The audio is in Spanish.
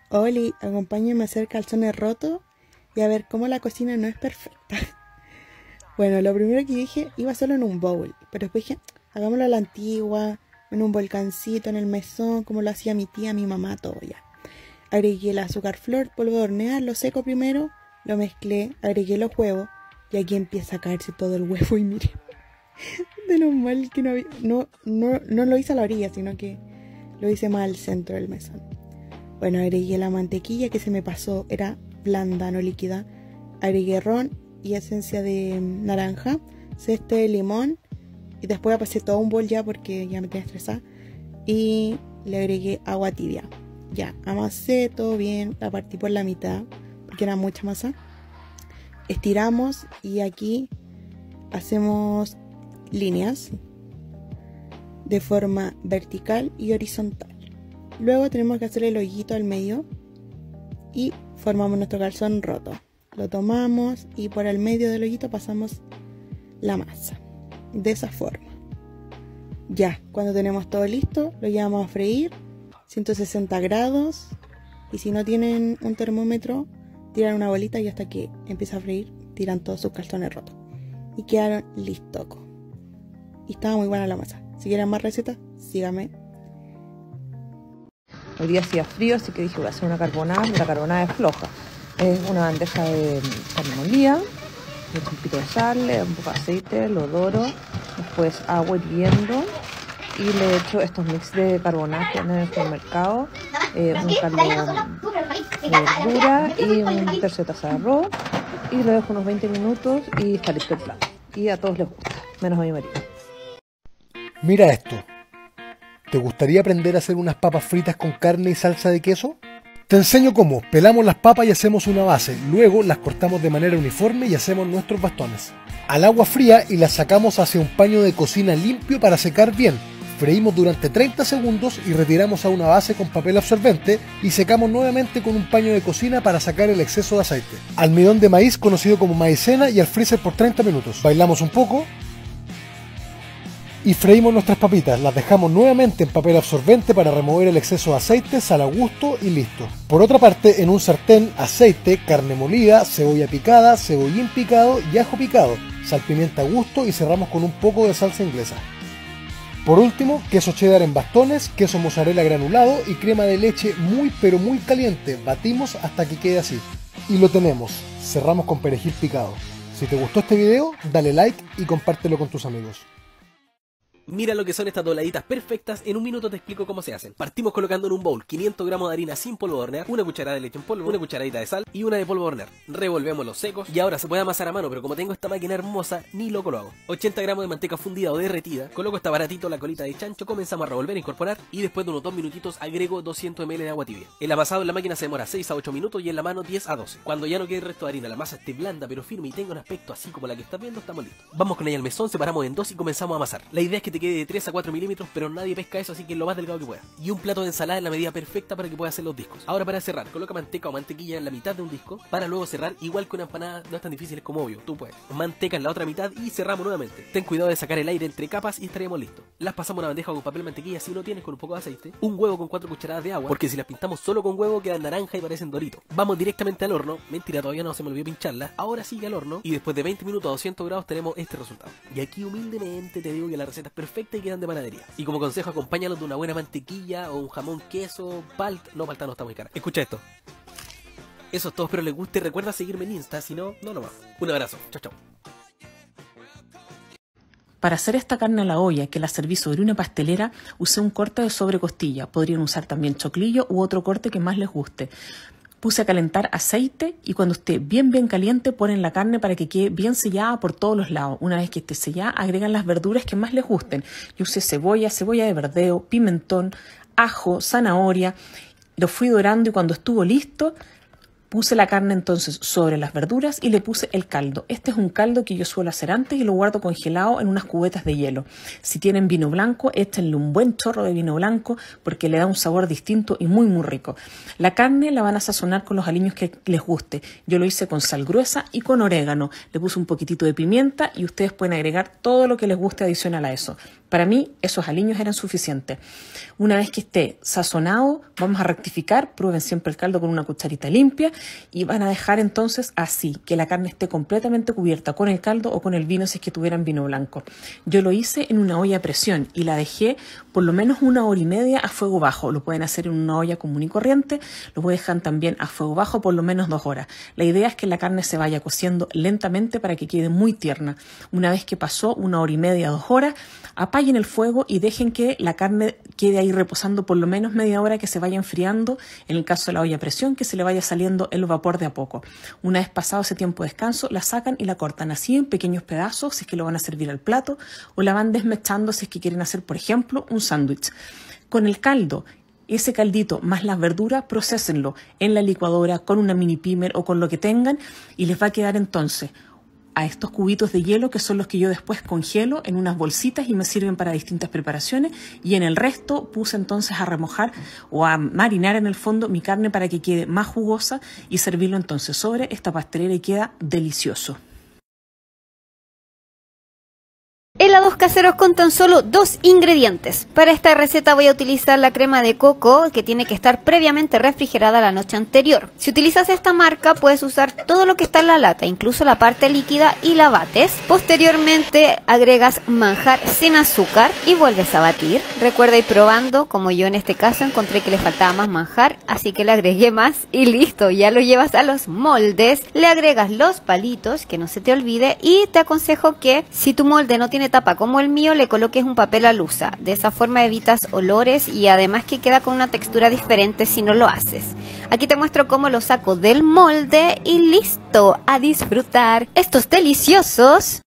Oli, acompáñame a hacer calzones rotos y a ver cómo la cocina no es perfecta. Bueno, lo primero que dije, iba solo en un bowl, pero después dije, hagámoslo a la antigua, en un volcancito, en el mesón, como lo hacía mi tía, mi mamá, todo ya. Agregué el azúcar flor, polvo de hornear, lo seco primero, lo mezclé, agregué los huevos y aquí empieza a caerse todo el huevo y mire, de lo mal que no había, no lo hice a la orilla, sino que lo hice más al centro del mesón. Bueno, agregué la mantequilla que se me pasó, era blanda, no líquida. Agregué ron y esencia de naranja, zeste de limón y después pasé todo un bol ya porque ya me tenía estresada y le agregué agua tibia. Ya, amasé todo bien, la partí por la mitad porque era mucha masa. Estiramos y aquí hacemos líneas de forma vertical y horizontal. Luego tenemos que hacer el hoyito al medio y formamos nuestro calzón roto. Lo tomamos y por el medio del hoyito pasamos la masa. De esa forma. Ya, cuando tenemos todo listo, lo llevamos a freír 160 grados. Y si no tienen un termómetro, tiran una bolita y hasta que empieza a freír, tiran todos sus calzones rotos. Y quedaron listos. Y estaba muy buena la masa. Si quieren más recetas, síganme. Hoy día hacía frío, así que dije voy a hacer una carbonada. La carbonada es floja. Es una bandeja de carne molida, le echo un poquito de sal, un poco de aceite, lo doro, después agua hirviendo y le echo estos mix de carbonada que venden en el supermercado, un caldo de verdura y un tercio de taza de arroz y lo dejo unos 20 minutos y está listo el plato. Y a todos les gusta, menos a mi marido. Mira esto. ¿Te gustaría aprender a hacer unas papas fritas con carne y salsa de queso? Te enseño cómo. Pelamos las papas y hacemos una base. Luego las cortamos de manera uniforme y hacemos nuestros bastones. Al agua fría y las sacamos hacia un paño de cocina limpio para secar bien. Freímos durante 30 segundos y retiramos a una base con papel absorbente y secamos nuevamente con un paño de cocina para sacar el exceso de aceite. Almidón de maíz conocido como maicena y al freezer por 30 minutos. Bailamos un poco y freímos nuestras papitas, las dejamos nuevamente en papel absorbente para remover el exceso de aceite, sal a gusto y listo. Por otra parte, en un sartén, aceite, carne molida, cebolla picada, cebollín picado y ajo picado, sal pimienta a gusto y cerramos con un poco de salsa inglesa. Por último, queso cheddar en bastones, queso mozzarella granulado y crema de leche muy pero muy caliente. Batimos hasta que quede así. Y lo tenemos. Cerramos con perejil picado. Si te gustó este video, dale like y compártelo con tus amigos. Mira lo que son estas dobladitas perfectas, en un minuto te explico cómo se hacen. Partimos colocando en un bowl 500 gramos de harina sin polvo de hornear, una cucharada de leche en polvo, una cucharadita de sal y una de polvo de hornear. Revolvemos los secos y ahora se puede amasar a mano, pero como tengo esta máquina hermosa, ni loco lo hago. 80 gramos de manteca fundida o derretida, coloco esta baratito la colita de chancho, comenzamos a revolver e incorporar y después de unos 2 minutitos agrego 200 ml de agua tibia. El amasado en la máquina se demora 6 a 8 minutos y en la mano 10 a 12. Cuando ya no quede el resto de harina, la masa esté blanda pero firme y tenga un aspecto así como la que estás viendo, estamos listos. Vamos con ella al mesón, separamos en dos y comenzamos a amasar. La idea es que te quede de 3 a 4 milímetros, pero nadie pesca eso, así que lo más delgado que pueda. Y un plato de ensalada en la medida perfecta para que puedas hacer los discos. Ahora para cerrar, coloca manteca o mantequilla en la mitad de un disco, para luego cerrar igual que una empanada, no es tan difícil como obvio, tú puedes. Manteca en la otra mitad y cerramos nuevamente. Ten cuidado de sacar el aire entre capas y estaríamos listos. Las pasamos a una bandeja con papel mantequilla si no tienes, con un poco de aceite, un huevo con 4 cucharadas de agua, porque si las pintamos solo con huevo quedan naranja y parecen doritos. Vamos directamente al horno, mentira, todavía no se me olvidó pincharla, ahora sigue al horno y después de 20 minutos a 200 grados tenemos este resultado. Y aquí humildemente te digo que la receta es perfecta y quedan de panadería. Y como consejo, acompáñalos de una buena mantequilla o un jamón queso, palta no está muy cara. Escucha esto. Eso es todo, espero les guste. Recuerda seguirme en Insta, si no, no nomás. Un abrazo, chao chao. Para hacer esta carne a la olla, que la serví sobre una pastelera, usé un corte de sobrecostilla. Podrían usar también choclillo u otro corte que más les guste. Puse a calentar aceite y cuando esté bien caliente ponen la carne para que quede bien sellada por todos los lados. Una vez que esté sellada agregan las verduras que más les gusten. Yo usé cebolla de verdeo, pimentón, ajo, zanahoria. Lo fui dorando y cuando estuvo listo puse la carne entonces sobre las verduras y le puse el caldo. Este es un caldo que yo suelo hacer antes y lo guardo congelado en unas cubetas de hielo. Si tienen vino blanco, échenle un buen chorro de vino blanco porque le da un sabor distinto y muy rico. La carne la van a sazonar con los aliños que les guste. Yo lo hice con sal gruesa y con orégano. Le puse un poquitito de pimienta y ustedes pueden agregar todo lo que les guste adicional a eso. Para mí, esos aliños eran suficientes. Una vez que esté sazonado, vamos a rectificar, prueben siempre el caldo con una cucharita limpia y van a dejar entonces así, que la carne esté completamente cubierta con el caldo o con el vino si es que tuvieran vino blanco. Yo lo hice en una olla a presión y la dejé por lo menos 1 hora y media a fuego bajo. Lo pueden hacer en una olla común y corriente, lo dejan también a fuego bajo por lo menos 2 horas. La idea es que la carne se vaya cociendo lentamente para que quede muy tierna. Una vez que pasó 1 hora y media, 2 horas, apaguen el fuego y dejen que la carne quede ahí reposando por lo menos media hora, que se vaya enfriando. En el caso de la olla a presión, que se le vaya saliendo el vapor de a poco. Una vez pasado ese tiempo de descanso, la sacan y la cortan así en pequeños pedazos si es que lo van a servir al plato, o la van desmechando si es que quieren hacer, por ejemplo, un sándwich. Con el caldo, ese caldito más las verduras, procesenlo en la licuadora con una mini pimer o con lo que tengan y les va a quedar entonces a estos cubitos de hielo, que son los que yo después congelo en unas bolsitas y me sirven para distintas preparaciones, y en el resto puse entonces a remojar o a marinar en el fondo mi carne para que quede más jugosa y servirlo entonces sobre esta pastelera y queda delicioso. Helados caseros con tan solo 2 ingredientes. Para esta receta voy a utilizar la crema de coco, que tiene que estar previamente refrigerada la noche anterior. Si utilizas esta marca puedes usar todo lo que está en la lata, incluso la parte líquida, y la bates. Posteriormente agregas manjar sin azúcar y vuelves a batir. Recuerda ir probando, como yo en este caso encontré que le faltaba más manjar, así que le agregué más y listo, ya lo llevas a los moldes. Le agregas los palitos, que no se te olvide, y te aconsejo que si tu molde no tiene tapa como el mío, le coloques un papel alusa. De esa forma evitas olores y además que queda con una textura diferente si no lo haces. Aquí te muestro cómo lo saco del molde y listo, a disfrutar estos deliciosos